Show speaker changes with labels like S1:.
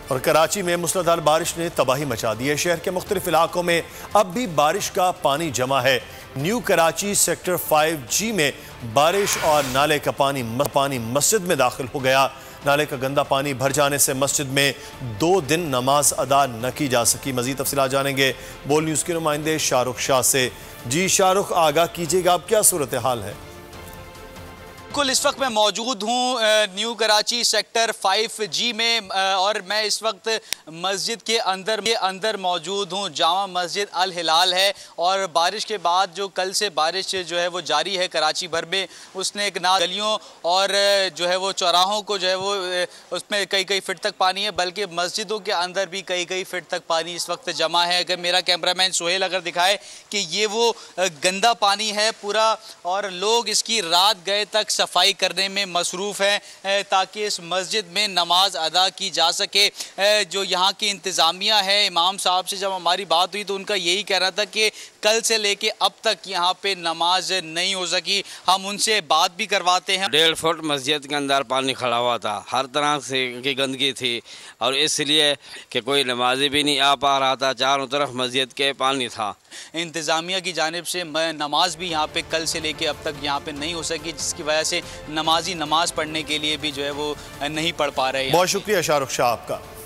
S1: और कराची में मूसलाधार बारिश ने तबाही मचा दी है। शहर के मुख्तलिफ इलाकों में अब भी बारिश का पानी जमा है। न्यू कराची सेक्टर 5G में बारिश और नाले का पानी मस्जिद में दाखिल हो गया। नाले का गंदा पानी भर जाने से मस्जिद में 2 दिन नमाज अदा न की जा सकी। मजीद तफसीलात जानेंगे बोल न्यूज़ के नुमाइंदे शाहरुख शाह से। जी शाहरुख, आगाह कीजिएगा, अब क्या सूरत हाल है?
S2: बिल्कुल, इस वक्त मैं मौजूद हूँ न्यू कराची सेक्टर 5G में और मैं इस वक्त मस्जिद के अंदर मौजूद हूँ। जामा मस्जिद अल हिलाल है और बारिश के बाद जो कल से बारिश जो है वो जारी है कराची भर में, उसने एक ना गलियों और जो है वो चौराहों को जो है वो उसमें कई फीट तक पानी है, बल्कि मस्जिदों के अंदर भी कई फीट तक पानी इस वक्त जमा है। अगर मेरा कैमरामैन सोहेल अगर दिखाए कि ये वो गंदा पानी है पूरा, और लोग इसकी रात गए तक सफाई करने में मसरूफ़ हैं ताकि इस मस्जिद में नमाज अदा की जा सके। जो यहाँ की इंतज़ामिया है, इमाम साहब से जब हमारी बात हुई तो उनका यही कहना था कि कल से लेके अब तक यहाँ पे नमाज नहीं हो सकी। हम उनसे बात भी करवाते हैं।
S3: 1.5 फुट मस्जिद के अंदर पानी खड़ा हुआ था, हर तरह से की गंदगी थी और इसलिए कि कोई नमाजी भी नहीं आ पा रहा था। चारों तरफ मस्जिद के पानी था।
S2: इंतज़ामिया की जानिब से नमाज भी यहाँ पे कल से लेके अब तक यहाँ पे नहीं हो सकी, जिसकी वजह से नमाजी नमाज पढ़ने के लिए भी जो है वो नहीं पढ़ पा रहे हैं।
S1: बहुत शुक्रिया शाहरुख शाह आपका।